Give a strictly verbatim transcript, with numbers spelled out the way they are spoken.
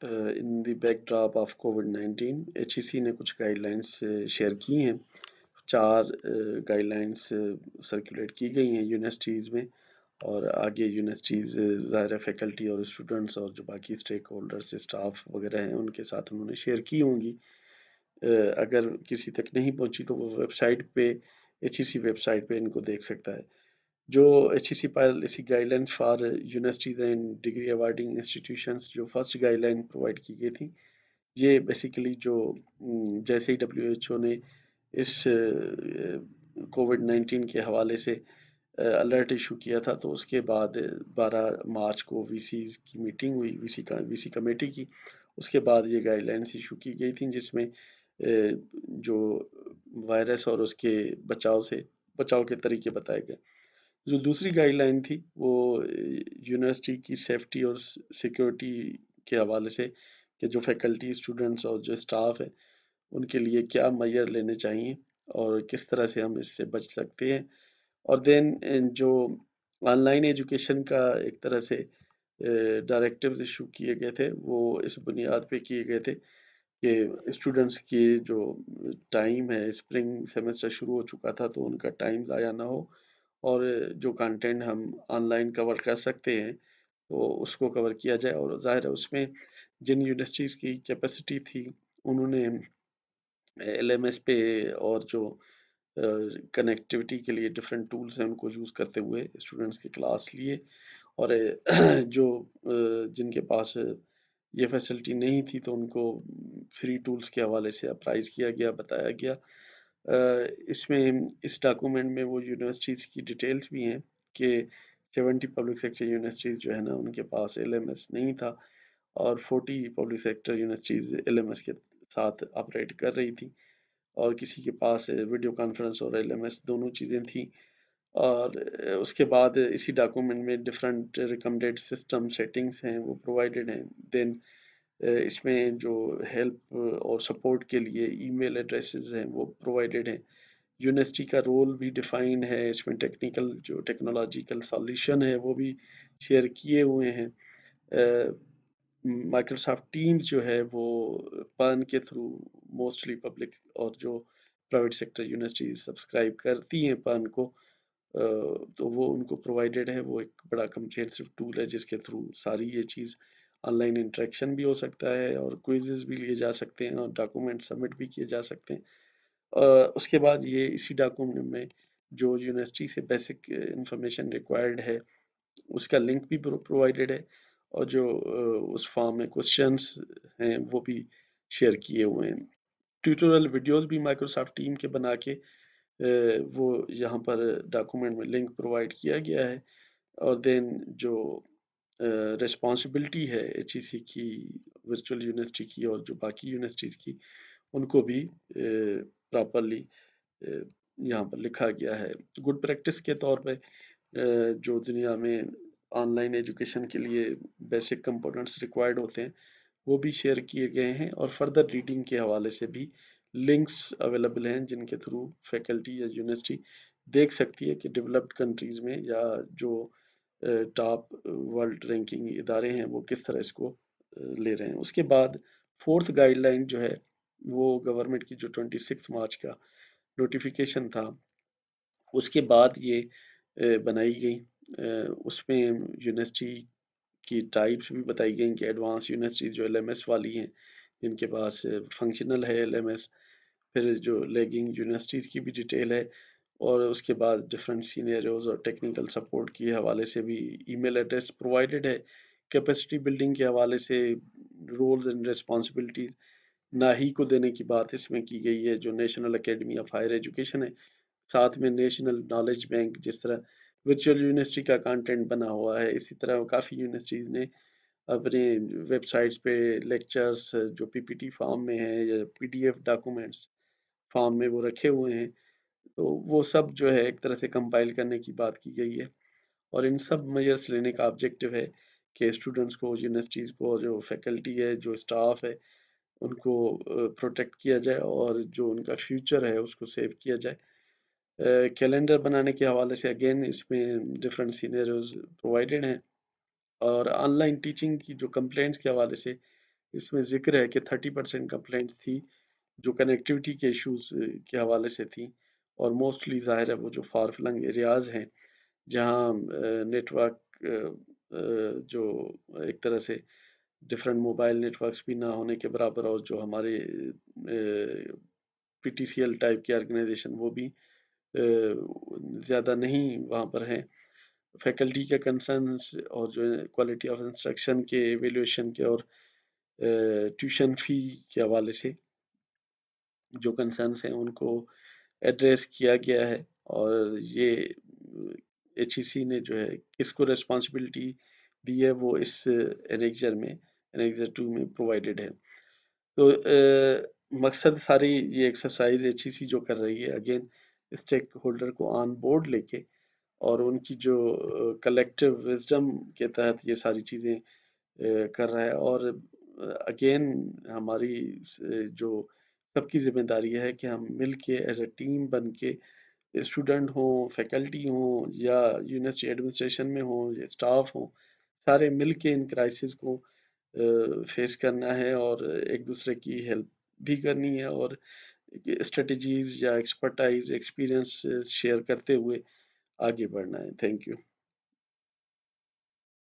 In the backdrop of COVID nineteen H E C ने कुछ guidelines share की हैं। चार गाइडलाइंस सर्कुलेट की गई हैं यूनिवर्सिटीज़ में, और आगे यूनिवर्सिटीज़ ज़ाहिर फैकल्टी और स्टूडेंट्स और जो बाकी स्टेक होल्डर्स स्टाफ वगैरह हैं उनके साथ उन्होंने शेयर की होंगी। अगर किसी तक नहीं पहुंची तो वो वेबसाइट पे एच ई सी वेबसाइट पे इनको देख सकता है। जो H E C policy guidelines for universities and degree awarding institutions जो फर्स्ट गाइडलाइन प्रोवाइड की गई थी, ये बेसिकली जो जैसे ही डब्ल्यू एच ओ ने इस कोविड नाइन्टीन के हवाले से अलर्ट इशू किया था, तो उसके बाद बारह मार्च को वी सी की मीटिंग हुई, वी सी का वी सी कमेटी की। उसके बाद ये गाइडलाइंस इशू की गई थी, जिसमें जो वायरस और उसके बचाव से बचाव के तरीके बताए गए। जो दूसरी गाइडलाइन थी वो यूनिवर्सिटी की सेफ्टी और सिक्योरिटी के हवाले से कि जो फैकल्टी स्टूडेंट्स और जो स्टाफ है उनके लिए क्या मेजर लेने चाहिए और किस तरह से हम इससे बच सकते हैं। और देन जो ऑनलाइन एजुकेशन का एक तरह से डायरेक्टिव्स इशू किए गए थे, वो इस बुनियाद पे किए गए थे कि स्टूडेंट्स की जो टाइम है, स्प्रिंग सेमेस्टर शुरू हो चुका था तो उनका टाइम ज़ाया ना हो, और जो कंटेंट हम ऑनलाइन कवर कर सकते हैं तो उसको कवर किया जाए। और ज़ाहिर है उसमें जिन यूनिवर्सिटीज़ की कैपेसिटी थी उन्होंने एल एम एस पे और जो कनेक्टिविटी के लिए डिफरेंट टूल्स हैं उनको यूज़ करते हुए स्टूडेंट्स की क्लास लिए, और जो जिनके पास ये फैसिलिटी नहीं थी तो उनको फ्री टूल्स के हवाले से अप्राइज किया गया, बताया गया। इसमें इस डॉक्यूमेंट में वो यूनिवर्सिटीज़ की डिटेल्स भी हैं कि सेवेंटी पब्लिक सेक्टर यूनिवर्सिटीज़ जो है ना उनके पास एल एम एस नहीं था, और forty public sector universities L M S के साथ ऑपरेट कर रही थी, और किसी के पास वीडियो कॉन्फ्रेंस और एल एम एस दोनों चीज़ें थी। और उसके बाद इसी डॉक्यूमेंट में डिफरेंट रिकमेंडेड सिस्टम सेटिंग्स हैं वो प्रोवाइडेड हैं। देन इसमें जो हेल्प और सपोर्ट के लिए ईमेल एड्रेसेस हैं वो प्रोवाइडेड हैं। यूनिवर्सिटी का रोल भी डिफाइंड है इसमें, टेक्निकल जो टेक्नोलॉजिकल सॉल्यूशन है वो भी शेयर किए हुए हैं। माइक्रोसॉफ्ट टीम्स जो है वो पर्न के थ्रू मोस्टली पब्लिक और जो प्राइवेट सेक्टर यूनिवर्सिटी सब्सक्राइब करती हैं पर्न को, तो वो उनको प्रोवाइडेड है। वो एक बड़ा कम्प्रिहेंसिव टूल है जिसके थ्रू सारी ये चीज़ ऑनलाइन इंटरेक्शन भी हो सकता है और क्विज़ेस भी लिए जा सकते हैं और डॉक्यूमेंट सबमिट भी किए जा सकते हैं। उसके बाद ये इसी डॉक्यूमेंट में जो यूनिवर्सिटी से बेसिक इंफॉर्मेशन रिक्वायर्ड है उसका लिंक भी प्रोवाइडेड है, और जो उस फॉर्म में क्वेश्चंस हैं वो भी शेयर किए हुए हैं। ट्यूटोरियल वीडियोस भी माइक्रोसॉफ्ट टीम के बना के वो यहाँ पर डॉक्यूमेंट में लिंक प्रोवाइड किया गया है। और देन जो रिस्पॉन्सिबिलिटी है एच ई सी की, वर्चुअल यूनिवर्सिटी की और जो बाकी यूनिवर्सिटीज़ की, उनको भी प्रॉपरली यहाँ पर लिखा गया है। गुड प्रैक्टिस के तौर पे जो दुनिया में ऑनलाइन एजुकेशन के लिए बेसिक कंपोनेंट्स रिक्वायर्ड होते हैं वो भी शेयर किए गए हैं, और फर्दर रीडिंग के हवाले से भी लिंक्स अवेलेबल हैं जिनके थ्रू फैकल्टी या यूनिवर्सिटी देख सकती है कि डेवलप्ड कंट्रीज़ में या जो टॉप वर्ल्ड रैंकिंग इदारे हैं वो किस तरह इसको ले रहे हैं। उसके बाद फोर्थ गाइडलाइन जो है वो गवर्नमेंट की जो ट्वेंटी सिक्स मार्च का नोटिफिकेशन था उसके बाद ये बनाई गई। उसमें यूनिवर्सिटी की टाइप्स भी बताई गई कि एडवांस यूनिवर्सिटी जो एल एम एस वाली हैं जिनके पास फंक्शनल है एल एम एस, फिर जो लेगिंग यूनिवर्सिटीज़ की भी डिटेल है, और उसके बाद डिफरेंट सीनियरोज और टेक्निकल सपोर्ट के हवाले से भी ईमेल एड्रेस प्रोवाइडेड है। कैपेसिटी बिल्डिंग के हवाले से रोल्स एंड रिस्पॉन्सिबिलिटीज़ नाही को देने की बात इसमें की गई है, जो national academy of higher education है। साथ में नेशनल नॉलेज बैंक, जिस तरह वर्चुअल यूनिवर्सिटी का कंटेंट बना हुआ है, इसी तरह काफ़ी यूनिवर्सिटीज़ ने अपने वेबसाइट्स पे लेक्चर्स जो पी पी टी फॉर्म में है या P D F documents form में वो रखे हुए हैं, तो वो सब जो है एक तरह से कंपाइल करने की बात की गई है। और इन सब मेजर्स लेने का ऑब्जेक्टिव है कि स्टूडेंट्स को, यूनिवर्सिटीज़ को, जो फैकल्टी है, जो स्टाफ है, उनको प्रोटेक्ट किया जाए और जो उनका फ्यूचर है उसको सेव किया जाए। कैलेंडर uh, बनाने के हवाले से अगेन इसमें डिफरेंट सीनियर्स प्रोवाइडेड हैं, और ऑनलाइन टीचिंग की जो कंप्लेंट्स के हवाले से اس میں ذکر ہے کہ تھرٹی پرسینٹ کمپلینٹ تھی جو کنیکٹیوٹی کے ایشوز کے حوالے سے تھیں، اور موسٹلی ظاہر ہے وہ جو فار فلنگ ایریاز ہیں جہاں نیٹ ورک جو ایک طرح سے ڈفرینٹ موبائل نیٹ ورکس بھی نہ ہونے کے برابر، اور جو ہمارے P T C L type کی آرگنائزیشن وہ بھی زیادہ نہیں وہاں پر ہیں، فیکلٹی کے کنسرنس اور جو کوالٹی آف انسٹرکشن کے ایویلیویشن کے اور ٹیوشن فی کے حوالے سے جو کنسرنس ہیں ان کو ایڈریس کیا گیا ہے، اور یہ ایچ ای سی نے جو ہے کس کو ریسپانسبلٹی دی ہے وہ اس انیکزر میں انیکزر ٹو میں پرووائڈڈ ہے۔ تو مقصد ساری یہ ایکسرسائز ایچ ای سی جو کر رہی ہے اگین اسٹیک ہولڈر کو آن بورڈ لے کے اور ان کی جو کلیکٹیو وزڈم کے تحت یہ ساری چیزیں کر رہا ہے، اور اگین ہماری جو سب کی ذمہ داری ہے کہ ہم مل کے ایز اے ٹیم بن کے اسٹوڈنٹ ہوں، فیکلٹی ہوں، یا یونیورسٹی ایڈمنسٹریشن میں ہوں یا اسٹاف ہوں، سارے مل کے ان کرائسس کو فیس کرنا ہے اور ایک دوسرے کی ہیلپ بھی کرنی ہے، اور اسٹریٹجیز یا ایکسپرٹائز ایکسپیرینس شیئر کرتے ہوئے آگے بڑھنا ہے۔ Thank you.